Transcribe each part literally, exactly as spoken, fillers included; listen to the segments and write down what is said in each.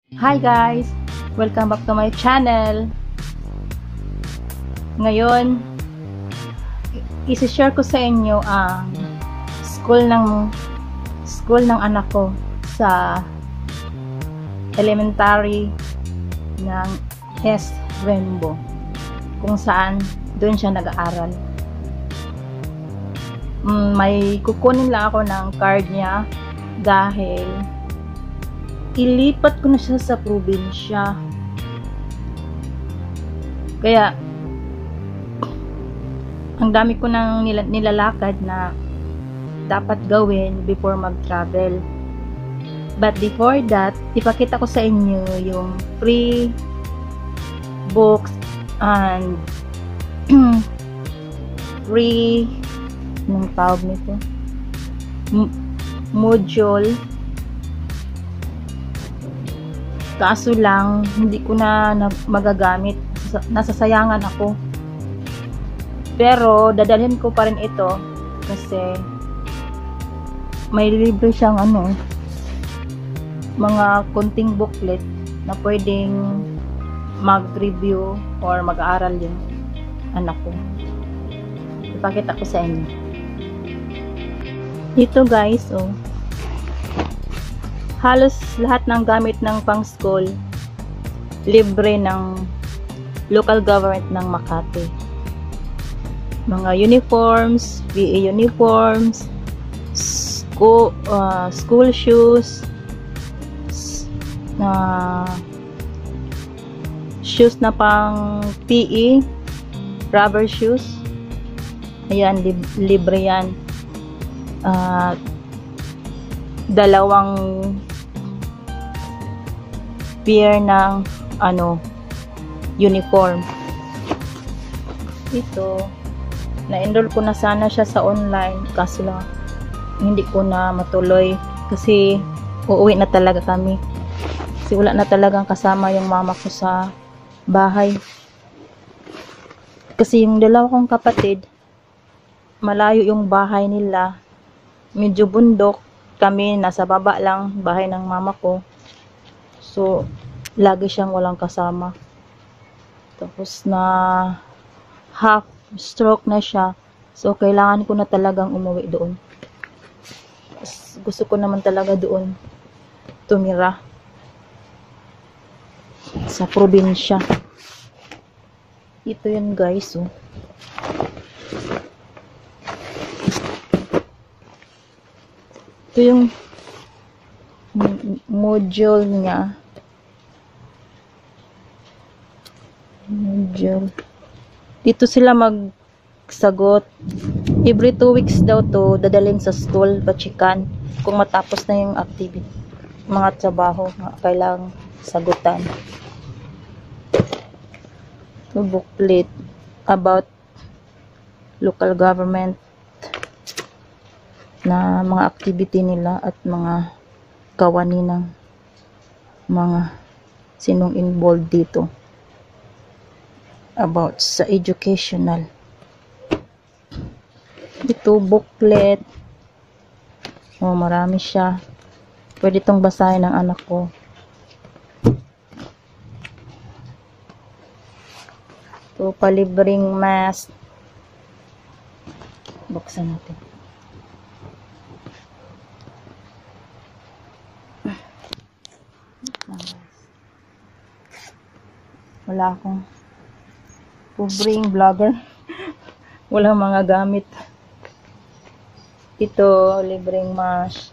Hi guys! Welcome back to my channel. Ngayon, isi-share ko sa inyo ang school ng school ng anak ko sa elementary ng S. Rainbow, kung saan doon siya nag-aaral. May kukunin lang ako ng card niya dahil ilipat ko na siya sa probinsya. Kaya ang dami ko nang nil nilalakad na dapat gawin before mag-travel. But before that, ipakita ko sa inyo yung free books and free nung tawag nito module. Kaso lang, hindi ko na, na magagamit. Nasasayangan ako. Pero, dadalhin ko pa rin ito kasi may libre siyang ano, mga konting booklet na pwedeng mag-review or mag-aaral yung anak ko. Ipakita ko sa inyo. Ito guys, oh. Halos lahat ng gamit ng pang school libre ng local government ng Makati. Mga uniforms, P E uniforms, school, uh, school shoes, na uh, shoes na pang P E, rubber shoes. Ayan, lib libre yan. Uh, dalawang pair ng ano uniform. Ito, na-enroll ko na sana siya sa online, kaso lang hindi ko na matuloy kasi uuwi na talaga kami. Kasi wala na talagang kasama yung mama ko sa bahay. Kasi yung dalawa kong kapatid, malayo yung bahay nila. Medyo bundok. Kami nasa baba lang bahay ng mama ko. So, lagi siyang walang kasama. Tapos na half stroke na siya. So, kailangan ko na talagang umuwi doon. Gusto ko naman talaga doon tumira sa probinsya. Ito yun guys, oh. Ito yung module niya. Module. Dito sila magsagot. Every two weeks daw to dadalhin sa school, pachikan. Kung matapos na yung activity, mga trabaho, kailangang sagutan. Ito booklet about local government na mga activity nila at mga kawani ng mga sinong involved dito about sa educational. Ito booklet, oh, marami siya, pwede itong basahin ng anak ko. Ito palibreng mask, buksan natin. Wala akong pobreng vlogger. Walang mga gamit. Ito, libreng mask.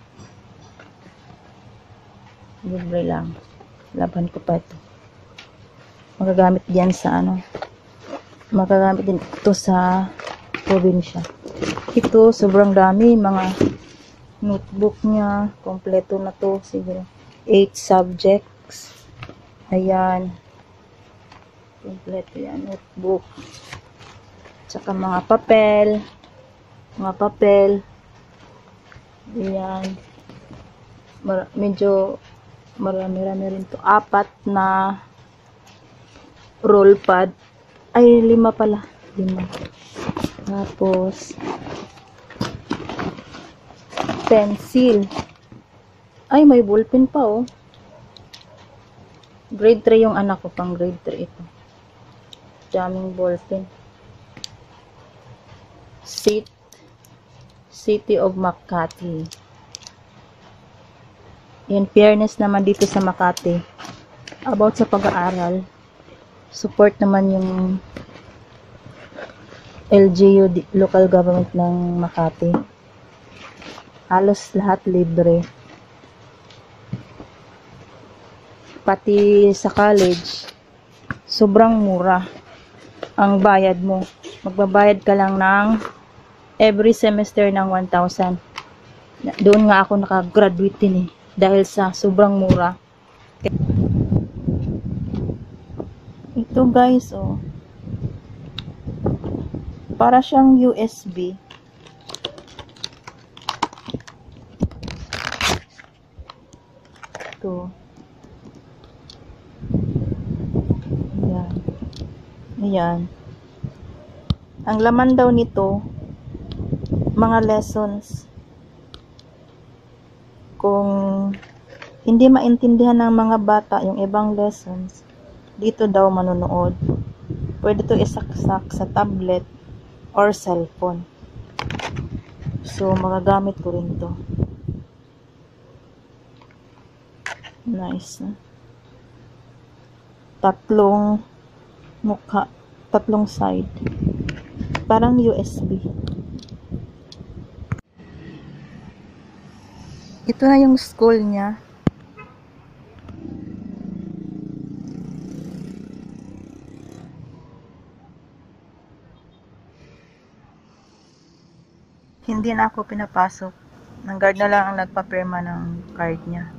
Libre lang. Laban ko pa ito. Magagamit diyan sa ano. Magagamit din ito sa probinsya. Ito, sobrang dami. Mga notebook niya. Kompleto na to. Siguro eight subjects. Ayan. Kompleto yan, notebook. Tsaka mga papel. Mga papel. Ayan. Mar medyo marami-rami rin to. Apat na roll pad. Ay, lima pala. Lima. Tapos, pencil. Ay, may ballpen pa, oh. Grade three yung anak ko, pang grade three ito. Daming ballpen. Seat, City of Makati. In fairness naman dito sa Makati, about sa pag-aaral, support naman yung L G U, local government ng Makati. Halos lahat libre. Pati sa college, sobrang mura ang bayad mo. Magbabayad ka lang ng every semester ng one thousand. Doon nga ako nakagraduate din eh, dahil sa sobrang mura. Ito guys, oh. Para siyang U S B. Ito. Ayan. Ayan. Ang laman daw nito, mga lessons. Kung hindi maintindihan ng mga bata yung ibang lessons, dito daw manonood. Pwede to isaksak sa tablet or cellphone. So, magagamit ko rin to. Nice. Na? Tatlong mukha, tatlong side. Parang U S B. Ito na yung school niya. Hindi na ako pinapasok. Ang guard na lang ang nagpapirma ng card niya.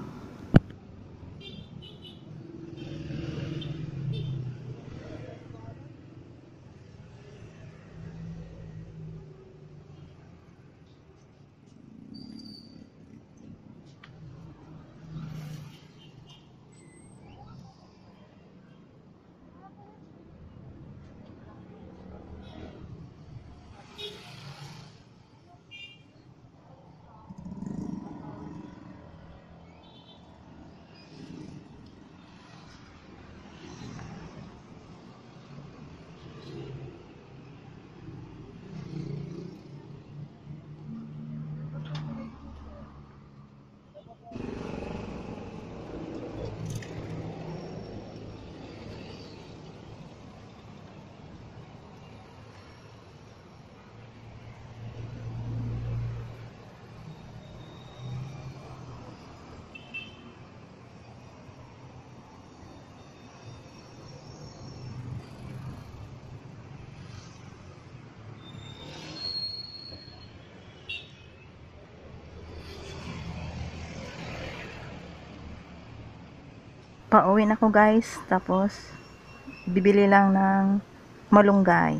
Pauwi na ako guys, tapos bibili lang ng malunggay.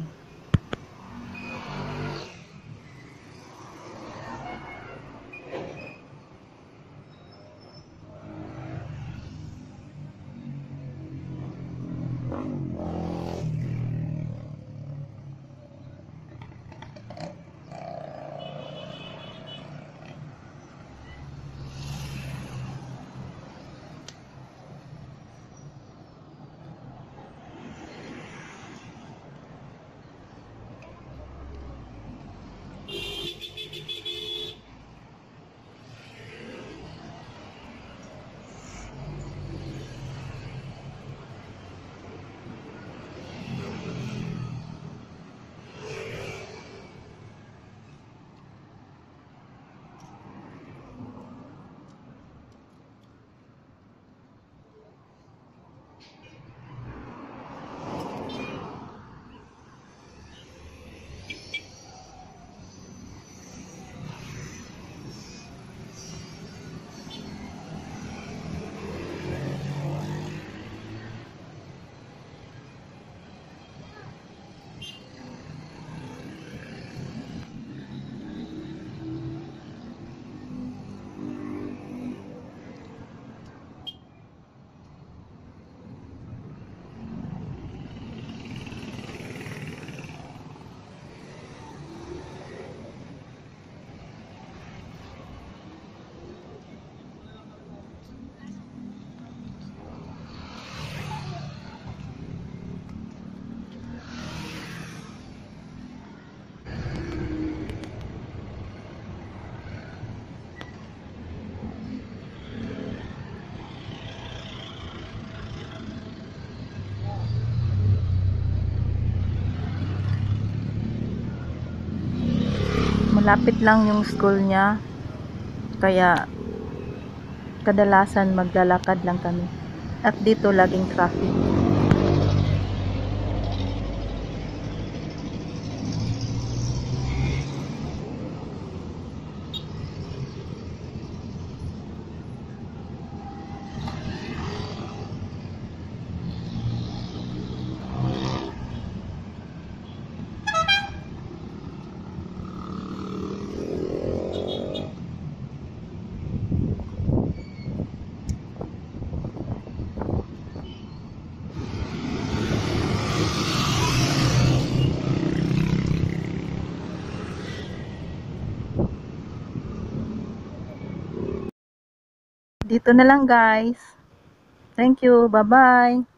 Malapit lang yung school niya. Kaya kadalasan maglalakad lang kami. At dito laging traffic. Dito na lang guys. Thank you. Bye-bye.